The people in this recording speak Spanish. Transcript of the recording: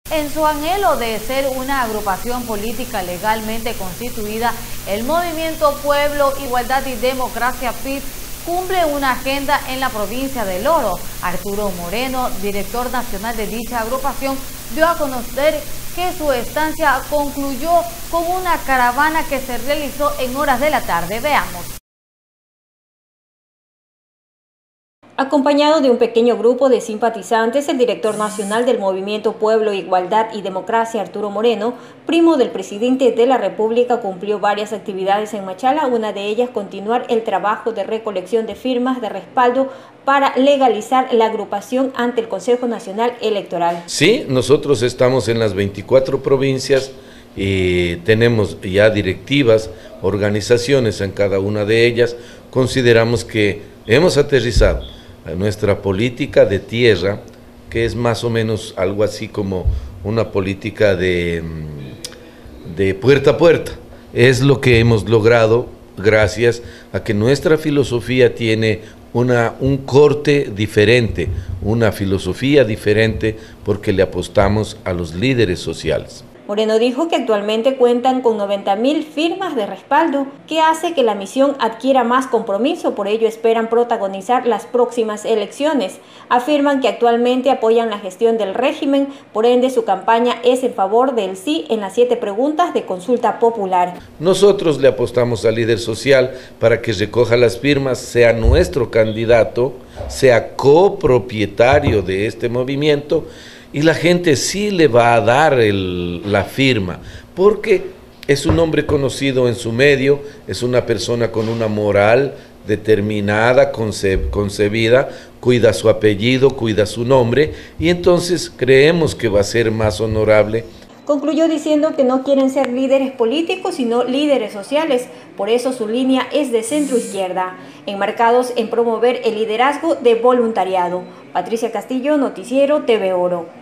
En su anhelo de ser una agrupación política legalmente constituida, el Movimiento Pueblo, Igualdad y Democracia PID cumple una agenda en la provincia del Oro. Arturo Moreno, director nacional de dicha agrupación, dio a conocer que su estancia concluyó con una caravana que se realizó en horas de la tarde. Veamos. Acompañado de un pequeño grupo de simpatizantes, el director nacional del Movimiento Pueblo, Igualdad y Democracia, Arturo Moreno, primo del presidente de la República, cumplió varias actividades en Machala, una de ellas continuar el trabajo de recolección de firmas de respaldo para legalizar la agrupación ante el Consejo Nacional Electoral. Sí, nosotros estamos en las 24 provincias y tenemos ya directivas, organizaciones en cada una de ellas. Consideramos que hemos aterrizado nuestra política de tierra, que es más o menos algo así como una política de puerta a puerta. Es lo que hemos logrado gracias a que nuestra filosofía tiene un corte diferente, una filosofía diferente, porque le apostamos a los líderes sociales. Moreno dijo que actualmente cuentan con 90.000 firmas de respaldo, que hace que la misión adquiera más compromiso, por ello esperan protagonizar las próximas elecciones. Afirman que actualmente apoyan la gestión del régimen, por ende su campaña es en favor del sí en las 7 preguntas de consulta popular. Nosotros le apostamos al líder social para que recoja las firmas, sea nuestro candidato, sea copropietario de este movimiento, y la gente sí le va a dar la firma, porque es un hombre conocido en su medio, es una persona con una moral determinada, concebida, cuida su apellido, cuida su nombre, y entonces creemos que va a ser más honorable. Concluyó diciendo que no quieren ser líderes políticos, sino líderes sociales. Por eso su línea es de centro-izquierda, enmarcados en promover el liderazgo de voluntariado. Patricia Castillo, Noticiero TV Oro.